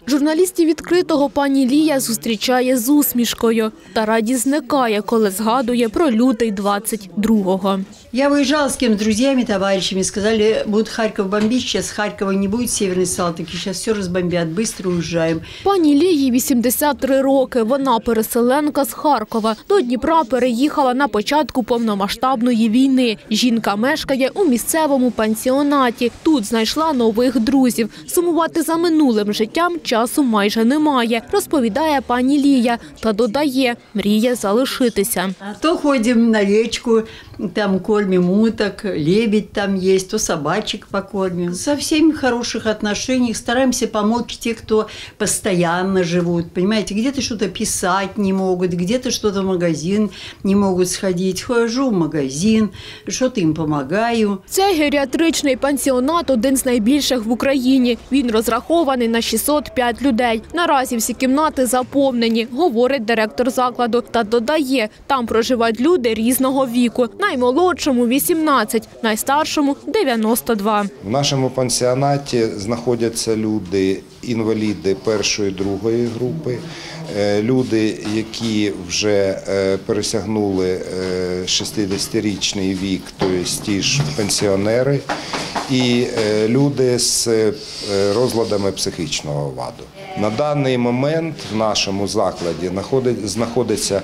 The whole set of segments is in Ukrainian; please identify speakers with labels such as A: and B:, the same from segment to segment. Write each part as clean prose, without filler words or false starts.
A: Журналістів «Відкритого» пані Лія зустрічає з усмішкою. Та радість зникає, коли згадує про лютий 22-го.
B: Я выезжала с кем-то, с друзьями, товарищами, сказали, будут Харьков бомбить, сейчас Харькова не будет, Северной Салтыки, сейчас все разбомбят, быстро уезжаем.
A: Пані Лії 83 роки, вона переселенка з Харкова. До Дніпра переїхала на початку повномасштабної війни. Жінка мешкає у місцевому пансіонаті. Тут знайшла нових друзів. Сумувати за минулим життям часу майже немає, розповідає пані Лія. Та додає, мріє залишитися.
B: То ходим на речку, там кормим уток, лебедь там есть, то собачек покормим. Со всеми в хороших отношениях, стараемся помочь те, кто постоянно живут. Понимаете, где-то что-то писать не могут, где-то что-то в магазин не могут сходить. Хожу в магазин, что-то им помогаю.
A: Цей геріатричний пансіонат – один з найбільших в Україні. Він розрахований на 605 людей. Наразі всі кімнати заповнені, говорить директор закладу. Та додає, там проживають люди різного віку. Наймолодшому – 18, найстаршому – 92.
C: В нашому пансіонаті знаходяться люди-інваліди першої, другої групи, люди, які вже пересягнули 60-річний вік, тобто ті ж пенсіонери, і люди з розладами психічного ладу. На даний момент в нашому закладі знаходиться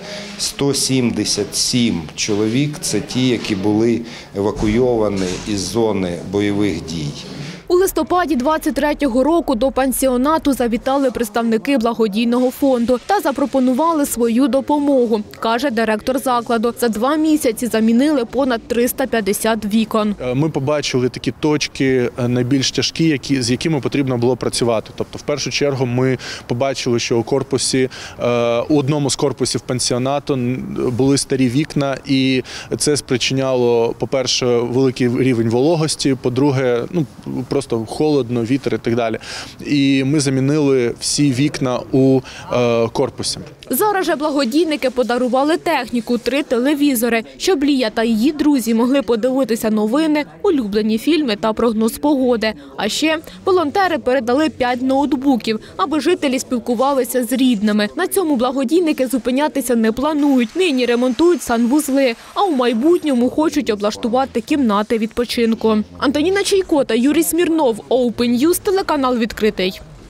C: 177 чоловік, це ті, які були евакуйовані із зони бойових дій.
A: У листопаді 23-го року до пансіонату завітали представники благодійного фонду та запропонували свою допомогу, каже директор закладу. За 2 місяці замінили понад 350 вікон.
D: Ми побачили такі точки найбільш тяжкі, з якими потрібно було працювати. Тобто, в першу чергу, ми побачили, що у одному з корпусів пансіонату були старі вікна, і це спричиняло, по-перше, великий рівень вологості, по-друге, просто холодно, вітер і так далі. І ми замінили всі вікна у корпусі.
A: Зараз же благодійники подарували техніку, 3 телевізори, щоб Лія та її друзі могли подивитися новини, улюблені фільми та прогноз погоди. А ще волонтери передали 5 ноутбуків, аби жителі спілкувалися з рідними. На цьому благодійники зупинятися не планують. Нині ремонтують санвузли, а у майбутньому хочуть облаштувати кімнати відпочинку. Антоніна Чайко та Юрій Смірнов, Open News, телеканал «Відкритий».